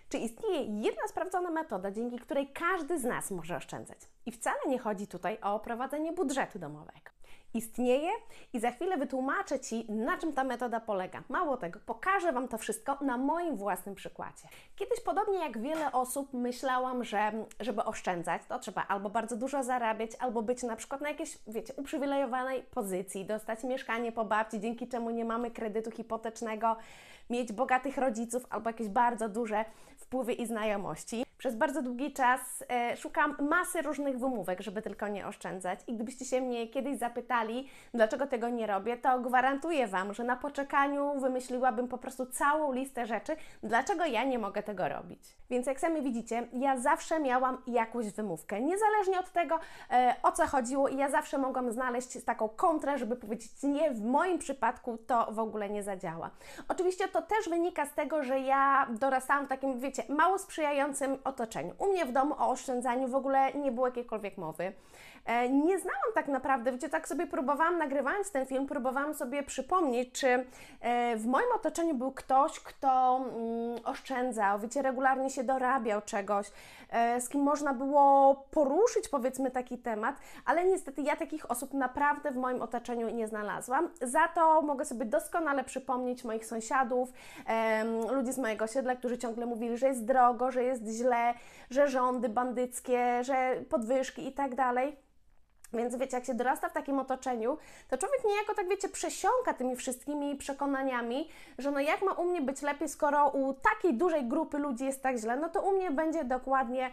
Czy istnieje jedna sprawdzona metoda, dzięki której każdy z nas może oszczędzać? I wcale nie chodzi tutaj o prowadzenie budżetu domowego. Istnieje i za chwilę wytłumaczę Ci, na czym ta metoda polega. Mało tego, pokażę Wam to wszystko na moim własnym przykładzie. Kiedyś, podobnie jak wiele osób, myślałam, że żeby oszczędzać, to trzeba albo bardzo dużo zarabiać, albo być na przykład na jakiejś, wiecie, uprzywilejowanej pozycji, dostać mieszkanie po babci, dzięki czemu nie mamy kredytu hipotecznego, mieć bogatych rodziców albo jakieś bardzo duże wpływy i znajomości. Przez bardzo długi czas szukam masy różnych wymówek, żeby tylko nie oszczędzać. I gdybyście się mnie kiedyś zapytali, dlaczego tego nie robię, to gwarantuję Wam, że na poczekaniu wymyśliłabym po prostu całą listę rzeczy, dlaczego ja nie mogę tego robić. Więc jak sami widzicie, ja zawsze miałam jakąś wymówkę. Niezależnie od tego, o co chodziło, i ja zawsze mogłam znaleźć taką kontrę, żeby powiedzieć nie, w moim przypadku to w ogóle nie zadziała. Oczywiście to też wynika z tego, że ja dorastałam w takim, wiecie, mało sprzyjającym otoczeniu. U mnie w domu o oszczędzaniu w ogóle nie było jakiejkolwiek mowy. Nie znałam tak naprawdę, wiecie, tak sobie próbowałam, nagrywając ten film, próbowałam sobie przypomnieć, czy w moim otoczeniu był ktoś, kto oszczędzał, wiecie, regularnie się dorabiał czegoś, z kim można było poruszyć, powiedzmy, taki temat, ale niestety ja takich osób naprawdę w moim otoczeniu nie znalazłam. Za to mogę sobie doskonale przypomnieć moich sąsiadów, ludzi z mojego osiedla, którzy ciągle mówili, że jest drogo, że jest źle, że rządy bandyckie, że podwyżki i tak dalej. Więc wiecie, jak się dorasta w takim otoczeniu, to człowiek niejako, tak wiecie, przesiąka tymi wszystkimi przekonaniami, że no jak ma u mnie być lepiej, skoro u takiej dużej grupy ludzi jest tak źle, no to u mnie będzie dokładnie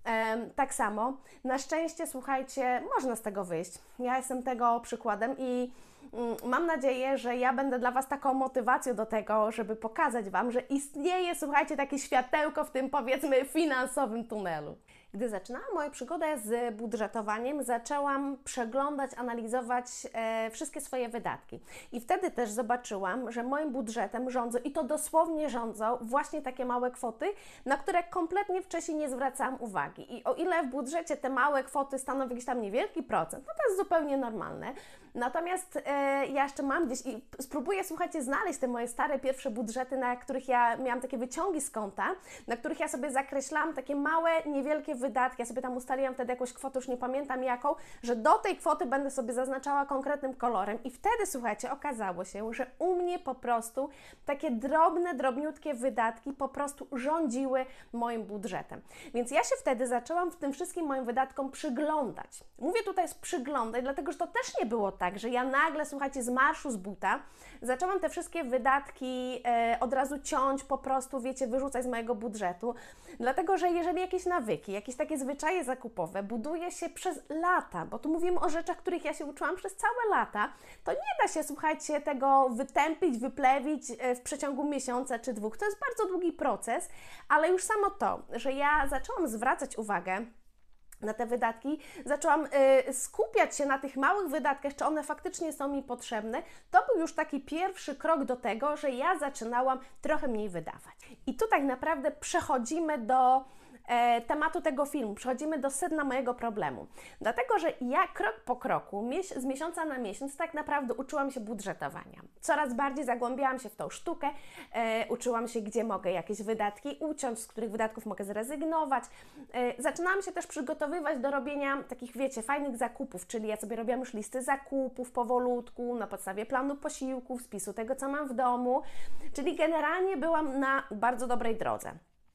tak samo. Na szczęście, słuchajcie, można z tego wyjść. Ja jestem tego przykładem i mam nadzieję, że ja będę dla Was taką motywacją do tego, żeby pokazać Wam, że istnieje, słuchajcie, takie światełko w tym, powiedzmy, finansowym tunelu. Gdy zaczynałam moją przygodę z budżetowaniem, zaczęłam przeglądać, analizować wszystkie swoje wydatki. I wtedy też zobaczyłam, że moim budżetem rządzą, i to dosłownie rządzą, właśnie takie małe kwoty, na które kompletnie wcześniej nie zwracałam uwagi. I o ile w budżecie te małe kwoty stanowią jakiś tam niewielki procent, no to jest zupełnie normalne. Natomiast ja jeszcze mam gdzieś i spróbuję, słuchajcie, znaleźć te moje stare pierwsze budżety, na których ja miałam takie wyciągi z konta, na których ja sobie zakreślałam takie małe, niewielkie wydatki. Ja sobie tam ustaliłam wtedy jakąś kwotę, już nie pamiętam jaką, że do tej kwoty będę sobie zaznaczała konkretnym kolorem i wtedy, słuchajcie, okazało się, że u mnie po prostu takie drobne, drobniutkie wydatki po prostu rządziły moim budżetem. Więc ja się wtedy zaczęłam w tym wszystkim moim wydatkom przyglądać. Mówię tutaj przyglądać, dlatego że to też nie było tak, że ja nagle, słuchajcie, z marszu, z buta zaczęłam te wszystkie wydatki od razu ciąć, po prostu, wiecie, wyrzucać z mojego budżetu, dlatego że jeżeli jakieś nawyki, jakieś takie zwyczaje zakupowe buduje się przez lata, bo tu mówimy o rzeczach, których ja się uczyłam przez całe lata, to nie da się, słuchajcie, tego wytępić, wyplewić w przeciągu miesiąca czy dwóch. To jest bardzo długi proces, ale już samo to, że ja zaczęłam zwracać uwagę na te wydatki, zaczęłam skupiać się na tych małych wydatkach, czy one faktycznie są mi potrzebne, to był już taki pierwszy krok do tego, że ja zaczynałam trochę mniej wydawać. I tu tak naprawdę przechodzimy do tematu tego filmu, przechodzimy do sedna mojego problemu. Dlatego, że ja krok po kroku, z miesiąca na miesiąc tak naprawdę uczyłam się budżetowania. Coraz bardziej zagłębiałam się w tą sztukę, uczyłam się, gdzie mogę jakieś wydatki uciąć, z których wydatków mogę zrezygnować. Zaczynałam się też przygotowywać do robienia takich, wiecie, fajnych zakupów, czyli ja sobie robiłam już listy zakupów powolutku, na podstawie planu posiłków, spisu tego, co mam w domu, czyli generalnie byłam na bardzo dobrej drodze.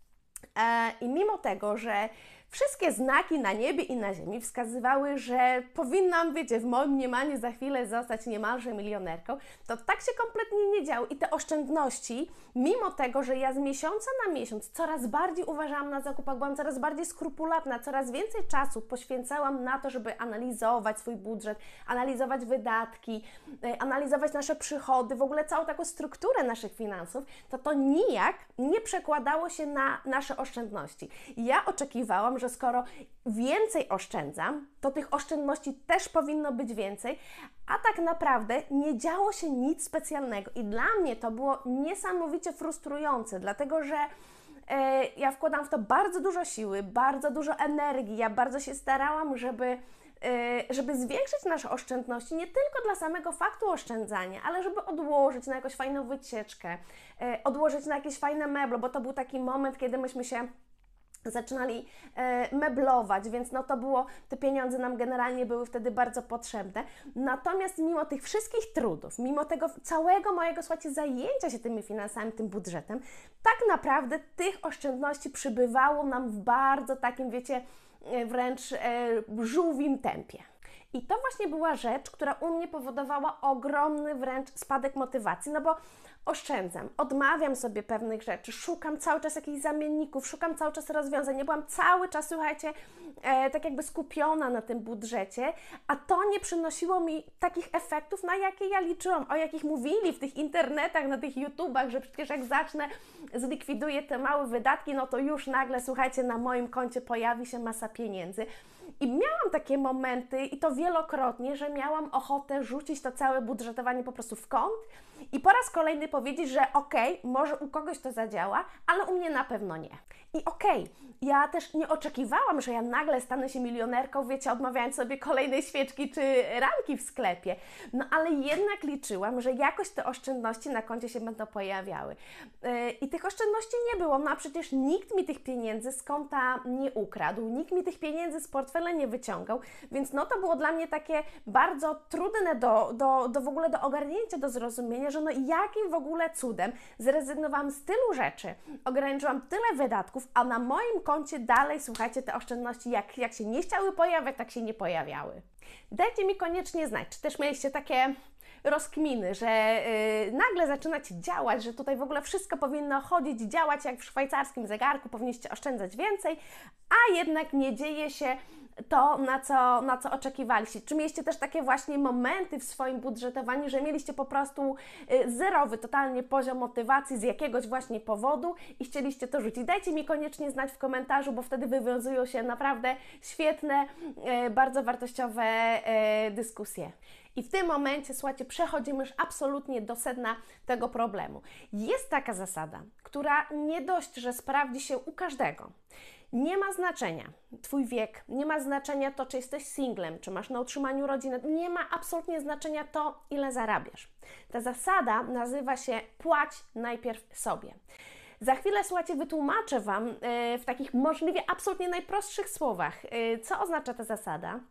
I mimo tego, że wszystkie znaki na niebie i na ziemi wskazywały, że powinnam, wiecie, w moim mniemaniu za chwilę zostać niemalże milionerką, to tak się kompletnie nie działo i te oszczędności, mimo tego, że ja z miesiąca na miesiąc coraz bardziej uważałam na zakupach, byłam coraz bardziej skrupulatna, coraz więcej czasu poświęcałam na to, żeby analizować swój budżet, analizować wydatki, analizować nasze przychody, w ogóle całą taką strukturę naszych finansów, to nijak nie przekładało się na nasze oszczędności. I ja oczekiwałam, że skoro więcej oszczędzam, to tych oszczędności też powinno być więcej, a tak naprawdę nie działo się nic specjalnego. I dla mnie to było niesamowicie frustrujące, dlatego że ja wkładam w to bardzo dużo siły, bardzo dużo energii, ja bardzo się starałam, żeby żeby zwiększyć nasze oszczędności nie tylko dla samego faktu oszczędzania, ale żeby odłożyć na jakąś fajną wycieczkę, odłożyć na jakieś fajne meble, bo to był taki moment, kiedy myśmy się zaczynali meblować, więc no to było, te pieniądze nam generalnie były wtedy bardzo potrzebne. Natomiast mimo tych wszystkich trudów, mimo tego całego mojego, słuchajcie, zajęcia się tymi finansami, tym budżetem, tak naprawdę tych oszczędności przybywało nam w bardzo takim, wiecie, wręcz żółwim tempie. I to właśnie była rzecz, która u mnie powodowała ogromny wręcz spadek motywacji, no bo oszczędzam, odmawiam sobie pewnych rzeczy, szukam cały czas jakichś zamienników, szukam cały czas rozwiązań. Ja byłam cały czas, słuchajcie, tak jakby skupiona na tym budżecie, a to nie przynosiło mi takich efektów, na jakie ja liczyłam, o jakich mówili w tych internetach, na tych YouTubach, że przecież jak zacznę, zlikwiduję te małe wydatki, no to już nagle, słuchajcie, na moim koncie pojawi się masa pieniędzy. I miałam takie momenty, i to wielokrotnie, że miałam ochotę rzucić to całe budżetowanie po prostu w kąt i po raz kolejny powiedzieć, że okej, może u kogoś to zadziała, ale u mnie na pewno nie. I ja też nie oczekiwałam, że ja nagle stanę się milionerką, wiecie, odmawiając sobie kolejnej świeczki czy ramki w sklepie. No ale jednak liczyłam, że jakoś te oszczędności na koncie się będą pojawiały. I tych oszczędności nie było, no a przecież nikt mi tych pieniędzy z konta nie ukradł, nikt mi tych pieniędzy z portfela nie wyciągał, więc no to było dla mnie takie bardzo trudne w ogóle do ogarnięcia, do zrozumienia, że no jakim w ogóle cudem zrezygnowałam z tylu rzeczy, ograniczyłam tyle wydatków, a na moim koncie dalej, słuchajcie, te oszczędności jak się nie chciały pojawiać, tak się nie pojawiały. Dajcie mi koniecznie znać, czy też mieliście takie rozkminy, że nagle zaczynacie działać, że tutaj w ogóle wszystko powinno chodzić, działać jak w szwajcarskim zegarku, powinniście oszczędzać więcej, a jednak nie dzieje się to, na co oczekiwaliście. Czy mieliście też takie właśnie momenty w swoim budżetowaniu, że mieliście po prostu zerowy totalnie poziom motywacji z jakiegoś właśnie powodu i chcieliście to rzucić? Dajcie mi koniecznie znać w komentarzu, bo wtedy wywiązują się naprawdę świetne, bardzo wartościowe dyskusje. I w tym momencie, słuchajcie, przechodzimy już absolutnie do sedna tego problemu. Jest taka zasada, która nie dość, że sprawdzi się u każdego. Nie ma znaczenia Twój wiek, nie ma znaczenia to, czy jesteś singlem, czy masz na utrzymaniu rodziny, nie ma absolutnie znaczenia to, ile zarabiasz. Ta zasada nazywa się płać najpierw sobie. Za chwilę, słuchajcie, wytłumaczę Wam w takich możliwie absolutnie najprostszych słowach, co oznacza ta zasada.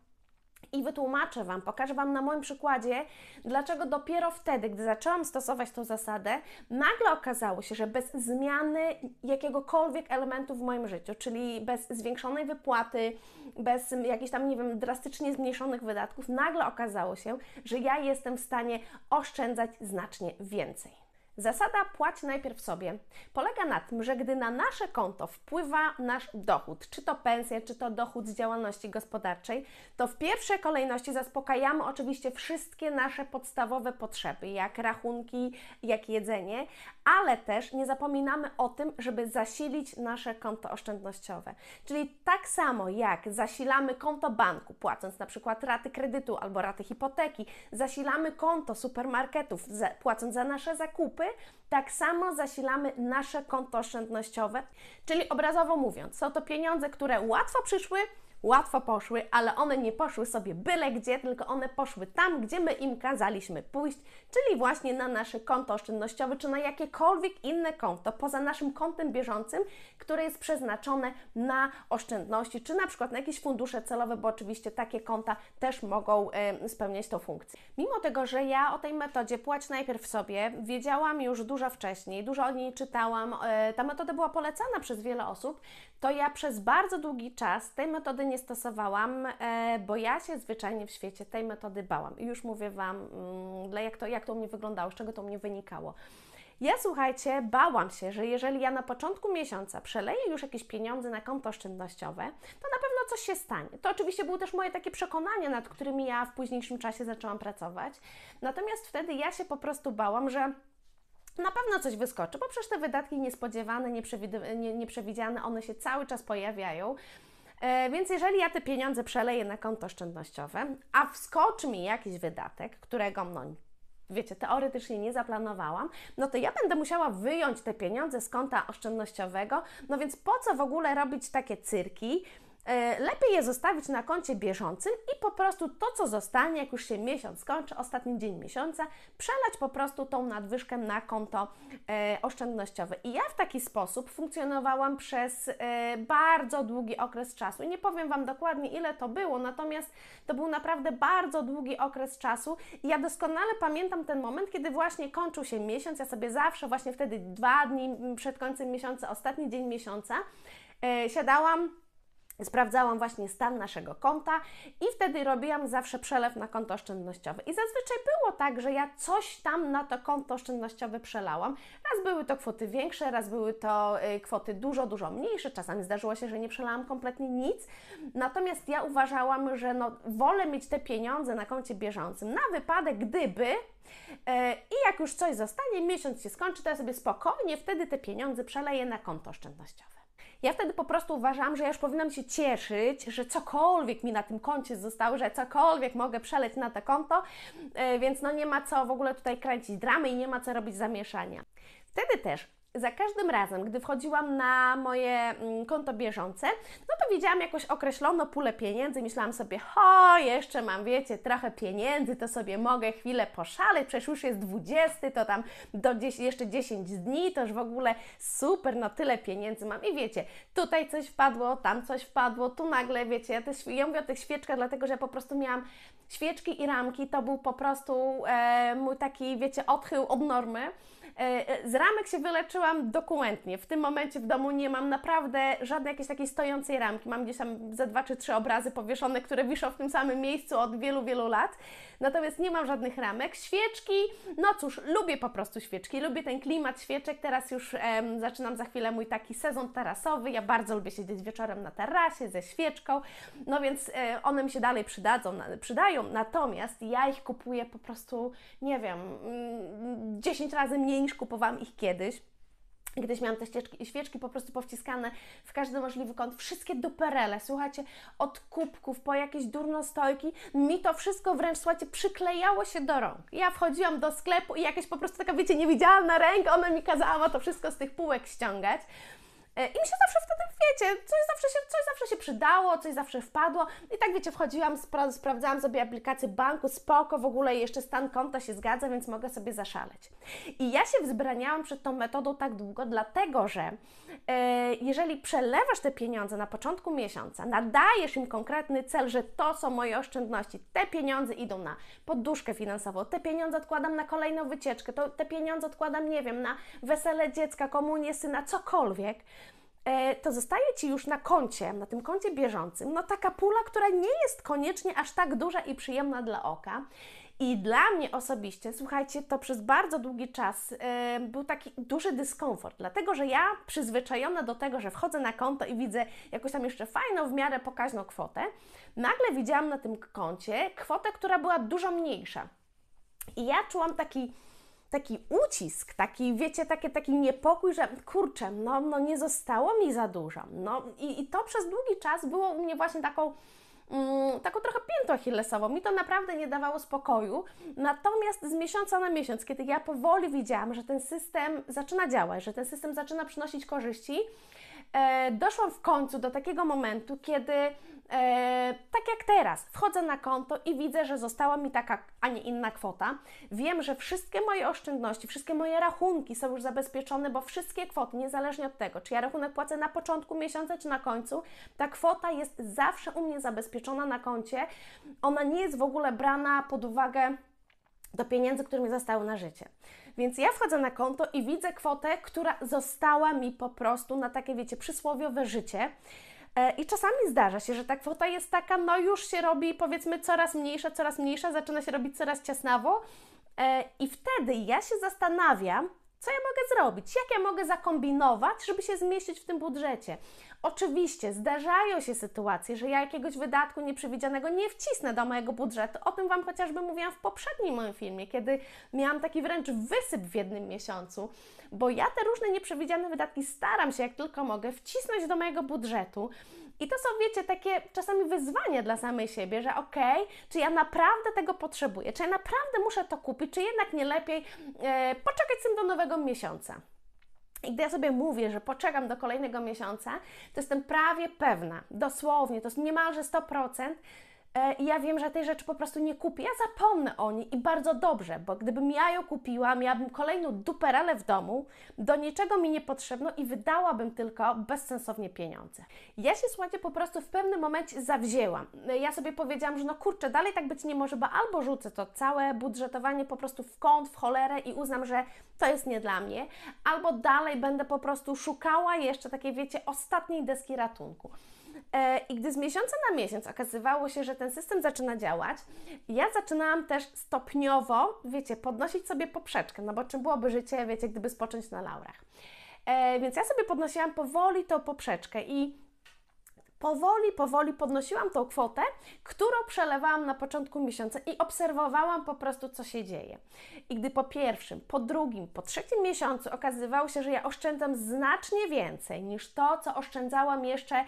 I wytłumaczę Wam, pokażę Wam na moim przykładzie, dlaczego dopiero wtedy, gdy zaczęłam stosować tą zasadę, nagle okazało się, że bez zmiany jakiegokolwiek elementu w moim życiu, czyli bez zwiększonej wypłaty, bez jakichś tam, nie wiem, drastycznie zmniejszonych wydatków, nagle okazało się, że ja jestem w stanie oszczędzać znacznie więcej. Zasada płać najpierw sobie polega na tym, że gdy na nasze konto wpływa nasz dochód, czy to pensja, czy to dochód z działalności gospodarczej, to w pierwszej kolejności zaspokajamy oczywiście wszystkie nasze podstawowe potrzeby, jak rachunki, jak jedzenie, ale też nie zapominamy o tym, żeby zasilić nasze konto oszczędnościowe. Czyli tak samo jak zasilamy konto banku, płacąc na przykład raty kredytu albo raty hipoteki, zasilamy konto supermarketów, płacąc za nasze zakupy, tak samo zasilamy nasze konto oszczędnościowe, czyli obrazowo mówiąc, są to pieniądze, które łatwo przyszły, łatwo poszły, ale one nie poszły sobie byle gdzie, tylko one poszły tam, gdzie my im kazaliśmy pójść, czyli właśnie na nasze konto oszczędnościowe, czy na jakiekolwiek inne konto, poza naszym kontem bieżącym, które jest przeznaczone na oszczędności, czy na przykład na jakieś fundusze celowe, bo oczywiście takie konta też mogą spełniać tą funkcję. Mimo tego, że ja o tej metodzie płać najpierw sobie, wiedziałam już dużo wcześniej, dużo o niej czytałam, ta metoda była polecana przez wiele osób, to ja przez bardzo długi czas tej metody nie stosowałam, bo ja się zwyczajnie w świecie tej metody bałam. I już mówię Wam, jak to u mnie wyglądało, z czego to u mnie wynikało. Ja, słuchajcie, bałam się, że jeżeli ja na początku miesiąca przeleję już jakieś pieniądze na konto oszczędnościowe, to na pewno coś się stanie. To oczywiście były też moje takie przekonania, nad którymi ja w późniejszym czasie zaczęłam pracować. Natomiast wtedy ja się po prostu bałam, że na pewno coś wyskoczy, bo przecież te wydatki niespodziewane, nieprzewidziane, one się cały czas pojawiają. Więc jeżeli ja te pieniądze przeleję na konto oszczędnościowe, a wskoczy mi jakiś wydatek, którego, no wiecie, teoretycznie nie zaplanowałam, no to ja będę musiała wyjąć te pieniądze z konta oszczędnościowego, no więc po co w ogóle robić takie cyrki, lepiej je zostawić na koncie bieżącym i po prostu to, co zostanie, jak już się miesiąc skończy, ostatni dzień miesiąca, przelać po prostu tą nadwyżkę na konto oszczędnościowe. I ja w taki sposób funkcjonowałam przez bardzo długi okres czasu. I nie powiem Wam dokładnie, ile to było, natomiast to był naprawdę bardzo długi okres czasu i ja doskonale pamiętam ten moment, kiedy właśnie kończył się miesiąc. Ja sobie zawsze właśnie wtedy 2 dni przed końcem miesiąca, ostatni dzień miesiąca, siadałam, sprawdzałam właśnie stan naszego konta i wtedy robiłam zawsze przelew na konto oszczędnościowe. I zazwyczaj było tak, że ja coś tam na to konto oszczędnościowe przelałam. Raz były to kwoty większe, raz były to kwoty dużo mniejsze. Czasami zdarzyło się, że nie przelałam kompletnie nic. Natomiast ja uważałam, że wolę mieć te pieniądze na koncie bieżącym na wypadek, gdyby i jak już coś zostanie, miesiąc się skończy, to ja sobie spokojnie wtedy te pieniądze przeleję na konto oszczędnościowe. Ja wtedy po prostu uważam, że ja już powinnam się cieszyć, że cokolwiek mi na tym koncie zostało, że cokolwiek mogę przeleć na to konto, więc nie ma co w ogóle tutaj kręcić dramy i nie ma co robić zamieszania. Wtedy też za każdym razem, gdy wchodziłam na moje konto bieżące, to widziałam jakąś określoną pulę pieniędzy i myślałam sobie, jeszcze mam, wiecie, trochę pieniędzy, to sobie mogę chwilę poszaleć, przecież już jest 20, to tam jeszcze 10 dni, to już w ogóle super, tyle pieniędzy mam. I wiecie, tutaj coś wpadło, tam coś wpadło, tu nagle, wiecie, ja mówię o tych świeczkach, dlatego, że ja po prostu miałam świeczki i ramki, to był po prostu mój taki, wiecie, odchył od normy. Z ramek się wyleczyłam dokumentnie. W tym momencie w domu nie mam naprawdę żadnej jakiejś takiej stojącej ramki. Mam gdzieś tam ze 2 czy 3 obrazy powieszone, które wiszą w tym samym miejscu od wielu lat. Natomiast nie mam żadnych ramek. Świeczki, cóż, lubię po prostu świeczki. Lubię ten klimat świeczek. Teraz już zaczynam za chwilę mój taki sezon tarasowy. Ja bardzo lubię siedzieć wieczorem na tarasie ze świeczką. Więc one mi się dalej przydają. Natomiast ja ich kupuję po prostu, nie wiem, 10 razy mniej niż kupowałam ich kiedyś. Kiedyś miałam te świeczki po prostu powciskane w każdy możliwy kąt, wszystkie duperele, słuchajcie, od kubków po jakieś durnostojki, mi to wszystko wręcz, słuchajcie, przyklejało się do rąk. Ja wchodziłam do sklepu i jakaś po prostu taka, wiecie, niewidzialna ręka, ona mi kazała to wszystko z tych półek ściągać. I mi się zawsze wtedy, wiecie, coś zawsze się przydało, coś zawsze wpadło. I tak, wiecie, wchodziłam, sprawdzałam sobie aplikację banku, spoko, w ogóle jeszcze stan konta się zgadza, więc mogę sobie zaszaleć. I ja się wzbraniałam przed tą metodą tak długo, dlatego że jeżeli przelewasz te pieniądze na początku miesiąca, nadajesz im konkretny cel, że to są moje oszczędności, te pieniądze idą na poduszkę finansową, te pieniądze odkładam na kolejną wycieczkę, te pieniądze odkładam, nie wiem, na wesele dziecka, komunię syna, cokolwiek, to zostaje Ci już na koncie, na tym koncie bieżącym, taka pula, która nie jest koniecznie aż tak duża i przyjemna dla oka. I dla mnie osobiście, słuchajcie, to przez bardzo długi czas był taki duży dyskomfort, dlatego że ja przyzwyczajona do tego, że wchodzę na konto i widzę jakąś tam jeszcze fajną, w miarę pokaźną kwotę, nagle widziałam na tym koncie kwotę, która była dużo mniejsza. I ja czułam taki ucisk, wiecie, taki niepokój, że kurczę, nie zostało mi za dużo. I to przez długi czas było u mnie właśnie taką trochę piętą achillesową. Mi to naprawdę nie dawało spokoju. Natomiast z miesiąca na miesiąc, kiedy ja powoli widziałam, że ten system zaczyna działać, że ten system zaczyna przynosić korzyści, doszłam w końcu do takiego momentu, kiedy tak jak teraz, wchodzę na konto i widzę, że została mi taka, a nie inna kwota. Wiem, że wszystkie moje oszczędności, wszystkie moje rachunki są już zabezpieczone, bo wszystkie kwoty, niezależnie od tego, czy ja rachunek płacę na początku miesiąca, czy na końcu, ta kwota jest zawsze u mnie zabezpieczona na koncie. Ona nie jest w ogóle brana pod uwagę do pieniędzy, które mi zostały na życie. Więc ja wchodzę na konto i widzę kwotę, która została mi po prostu na takie, wiecie, przysłowiowe życie. I czasami zdarza się, że ta kwota jest taka, już się robi, powiedzmy, coraz mniejsza, zaczyna się robić coraz ciasnawo. I wtedy ja się zastanawiam, co ja mogę zrobić, jak ja mogę zakombinować, żeby się zmieścić w tym budżecie. Oczywiście zdarzają się sytuacje, że ja jakiegoś wydatku nieprzewidzianego nie wcisnę do mojego budżetu. O tym Wam chociażby mówiłam w poprzednim moim filmie, kiedy miałam taki wręcz wysyp w jednym miesiącu, bo ja te różne nieprzewidziane wydatki staram się jak tylko mogę wcisnąć do mojego budżetu. I to są, wiecie, takie czasami wyzwania dla samej siebie, że czy ja naprawdę tego potrzebuję, czy ja naprawdę muszę to kupić, czy jednak nie lepiej poczekać z tym do nowego miesiąca. I gdy ja sobie mówię, że poczekam do kolejnego miesiąca, to jestem prawie pewna, dosłownie, to jest niemalże 100%, i ja wiem, że tej rzeczy po prostu nie kupię, ja zapomnę o niej i bardzo dobrze, bo gdybym ja ją kupiła, miałabym kolejną duperelę w domu, do niczego mi niepotrzebną i wydałabym tylko bezsensownie pieniądze. Ja się, słuchajcie, po prostu w pewnym momencie zawzięłam. Ja sobie powiedziałam, że no kurczę, dalej tak być nie może, bo albo rzucę to całe budżetowanie po prostu w kąt, w cholerę i uznam, że to jest nie dla mnie, albo dalej będę po prostu szukała jeszcze takiej, wiecie, ostatniej deski ratunku. I gdy z miesiąca na miesiąc okazywało się, że ten system zaczyna działać, ja zaczynałam też stopniowo, wiecie, podnosić sobie poprzeczkę, no bo czym byłoby życie, wiecie, gdyby spocząć na laurach. Więc ja sobie podnosiłam powoli tą poprzeczkę i powoli podnosiłam tą kwotę, którą przelewałam na początku miesiąca i obserwowałam po prostu, co się dzieje. I gdy po pierwszym, po drugim, po trzecim miesiącu okazywało się, że ja oszczędzam znacznie więcej niż to, co oszczędzałam jeszcze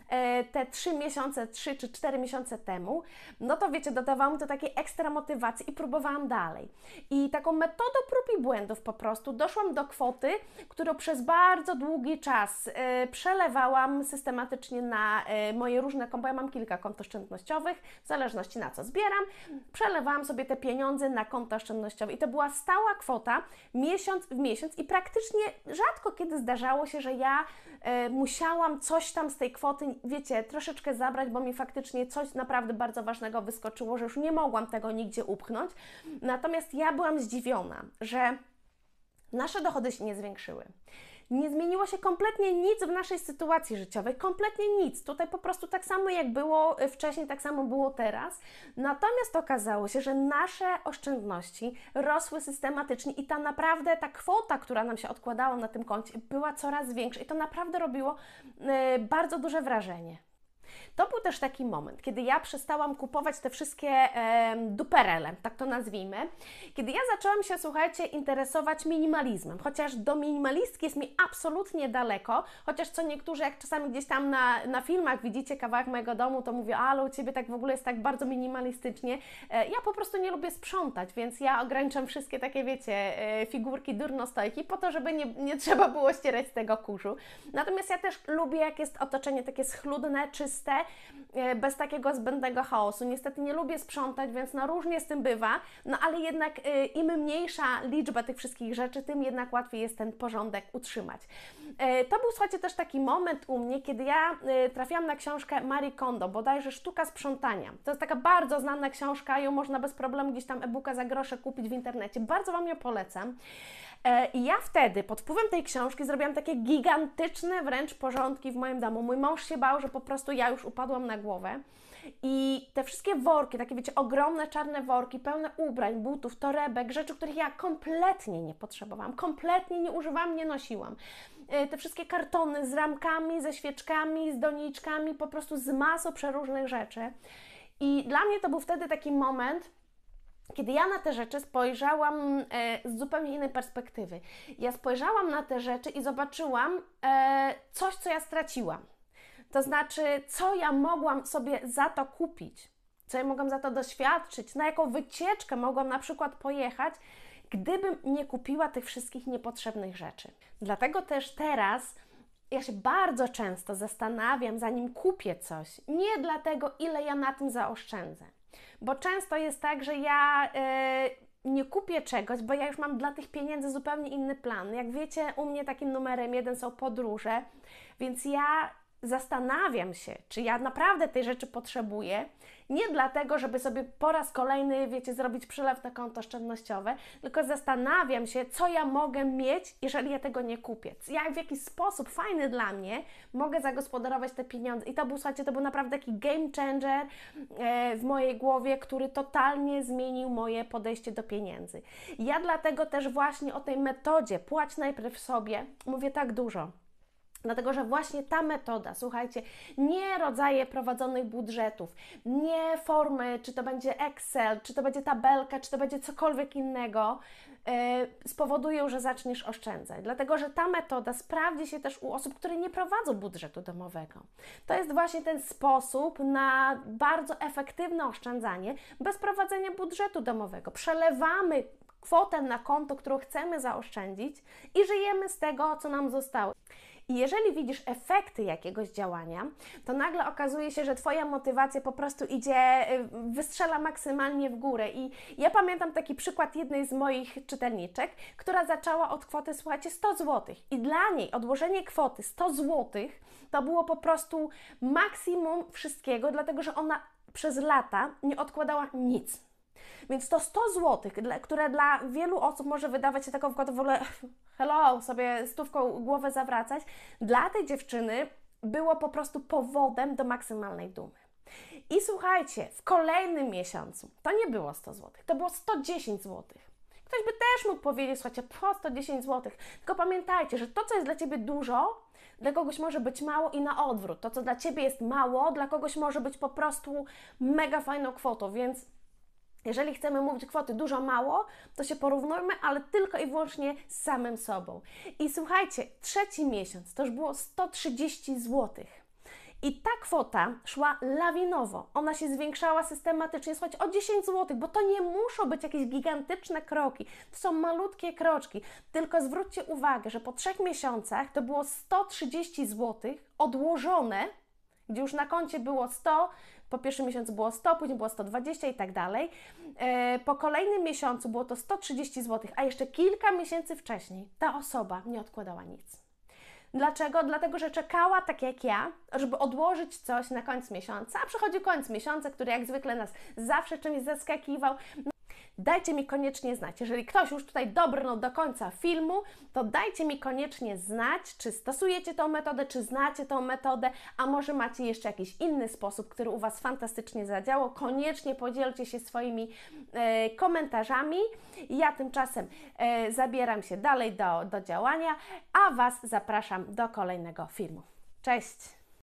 te 3 miesiące, 3 czy 4 miesiące temu, no to wiecie, dodawało mi to takiej ekstra motywacji i próbowałam dalej. I taką metodą prób i błędów po prostu doszłam do kwoty, którą przez bardzo długi czas przelewałam systematycznie na moje różne konta. Ja mam kilka kont oszczędnościowych, w zależności na co zbieram, przelewałam sobie te pieniądze na konto oszczędnościowe i to była stała kwota miesiąc w miesiąc i praktycznie rzadko kiedy zdarzało się, że ja musiałam coś tam z tej kwoty, wiecie, troszeczkę zabrać, bo mi faktycznie coś naprawdę bardzo ważnego wyskoczyło, że już nie mogłam tego nigdzie upchnąć. Natomiast ja byłam zdziwiona, że nasze dochody się nie zwiększyły. Nie zmieniło się kompletnie nic w naszej sytuacji życiowej, kompletnie nic. Tutaj po prostu tak samo jak było wcześniej, tak samo było teraz. Natomiast okazało się, że nasze oszczędności rosły systematycznie i ta kwota, która nam się odkładała na tym koncie, była coraz większa i to naprawdę robiło bardzo duże wrażenie. To był też taki moment, kiedy ja przestałam kupować te wszystkie duperele, tak to nazwijmy, kiedy ja zaczęłam się, słuchajcie, interesować minimalizmem, chociaż do minimalistki jest mi absolutnie daleko, chociaż co niektórzy, jak czasami gdzieś tam na filmach widzicie kawałek mojego domu, to mówię, ale u Ciebie tak w ogóle jest tak bardzo minimalistycznie. Ja po prostu nie lubię sprzątać, więc ja ograniczam wszystkie takie, wiecie, figurki durnostojki po to, żeby nie trzeba było ścierać z tego kurzu. Natomiast ja też lubię, jak jest otoczenie takie schludne, czyste, bez takiego zbędnego chaosu. Niestety nie lubię sprzątać, więc no różnie z tym bywa, no ale jednak im mniejsza liczba tych wszystkich rzeczy, tym jednak łatwiej jest ten porządek utrzymać. To był, słuchajcie, też taki moment u mnie, kiedy ja trafiłam na książkę Marie Kondo, bodajże Sztuka sprzątania. To jest taka bardzo znana książka, ją można bez problemu gdzieś tam e-booka za grosze kupić w internecie. Bardzo Wam ją polecam. I ja wtedy pod wpływem tej książki zrobiłam takie gigantyczne wręcz porządki w moim domu. Mój mąż się bał, że po prostu ja już upadłam na głowę. I te wszystkie worki, takie wiecie, ogromne czarne worki, pełne ubrań, butów, torebek, rzeczy, których ja kompletnie nie potrzebowałam, kompletnie nie używałam, nie nosiłam. Te wszystkie kartony z ramkami, ze świeczkami, z doniczkami, po prostu z masą przeróżnych rzeczy. I dla mnie to był wtedy taki moment, kiedy ja na te rzeczy spojrzałam z zupełnie innej perspektywy. Ja spojrzałam na te rzeczy i zobaczyłam coś, co ja straciłam. To znaczy, co ja mogłam sobie za to kupić, co ja mogłam za to doświadczyć, na jaką wycieczkę mogłam na przykład pojechać, gdybym nie kupiła tych wszystkich niepotrzebnych rzeczy. Dlatego też teraz ja się bardzo często zastanawiam, zanim kupię coś, nie dlatego, ile ja na tym zaoszczędzę. Bo często jest tak, że ja nie kupię czegoś, bo ja już mam dla tych pieniędzy zupełnie inny plan. Jak wiecie, u mnie takim numerem 1 są podróże, więc ja zastanawiam się, czy ja naprawdę tej rzeczy potrzebuję, nie dlatego, żeby sobie po raz kolejny, wiecie, zrobić przelew na konto oszczędnościowe, tylko zastanawiam się, co ja mogę mieć, jeżeli ja tego nie kupię. Jak w jakiś sposób fajny dla mnie mogę zagospodarować te pieniądze. I to był, słuchajcie, to był naprawdę taki game changer w mojej głowie, który totalnie zmienił moje podejście do pieniędzy. Ja dlatego też właśnie o tej metodzie płać najpierw sobie mówię tak dużo. Dlatego, że właśnie ta metoda, słuchajcie, nie rodzaje prowadzonych budżetów, nie formy, czy to będzie Excel, czy to będzie tabelka, czy to będzie cokolwiek innego, spowodują, że zaczniesz oszczędzać. Dlatego, że ta metoda sprawdzi się też u osób, które nie prowadzą budżetu domowego. To jest właśnie ten sposób na bardzo efektywne oszczędzanie bez prowadzenia budżetu domowego. Przelewamy kwotę na konto, którą chcemy zaoszczędzić i żyjemy z tego, co nam zostało. I jeżeli widzisz efekty jakiegoś działania, to nagle okazuje się, że Twoja motywacja po prostu wystrzela maksymalnie w górę. I ja pamiętam taki przykład jednej z moich czytelniczek, która zaczęła od kwoty, słuchajcie, 100 zł. I dla niej odłożenie kwoty 100 zł to było po prostu maksimum wszystkiego, dlatego że ona przez lata nie odkładała nic. Więc to 100 zł, które dla wielu osób może wydawać się taką kwotą w ogóle hello, sobie stówką głowę zawracać, dla tej dziewczyny było po prostu powodem do maksymalnej dumy. I słuchajcie, w kolejnym miesiącu to nie było 100 zł, to było 110 zł. Ktoś by też mógł powiedzieć, słuchajcie, po 110 zł. Tylko pamiętajcie, że to, co jest dla Ciebie dużo, dla kogoś może być mało i na odwrót. To, co dla Ciebie jest mało, dla kogoś może być po prostu mega fajną kwotą, więc jeżeli chcemy mówić kwoty dużo, mało, to się porównujmy, ale tylko i wyłącznie z samym sobą. I słuchajcie, trzeci miesiąc to już było 130 zł. I ta kwota szła lawinowo. Ona się zwiększała systematycznie, słuchajcie, o 10 zł, bo to nie muszą być jakieś gigantyczne kroki. To są malutkie kroczki. Tylko zwróćcie uwagę, że po 3 miesiącach to było 130 zł odłożone, gdzie już na koncie było 100, po pierwszym miesiącu było 100, później było 120 i tak dalej. Po kolejnym miesiącu było to 130 zł, a jeszcze kilka miesięcy wcześniej ta osoba nie odkładała nic. Dlaczego? Dlatego, że czekała, tak jak ja, żeby odłożyć coś na koniec miesiąca, a przychodzi koniec miesiąca, który jak zwykle nas zawsze czymś zaskakiwał. Dajcie mi koniecznie znać. Jeżeli ktoś już tutaj dobrnął do końca filmu, to dajcie mi koniecznie znać, czy stosujecie tą metodę, czy znacie tą metodę, a może macie jeszcze jakiś inny sposób, który u Was fantastycznie zadziałał. Koniecznie podzielcie się swoimi komentarzami. Ja tymczasem zabieram się dalej do działania, a Was zapraszam do kolejnego filmu. Cześć!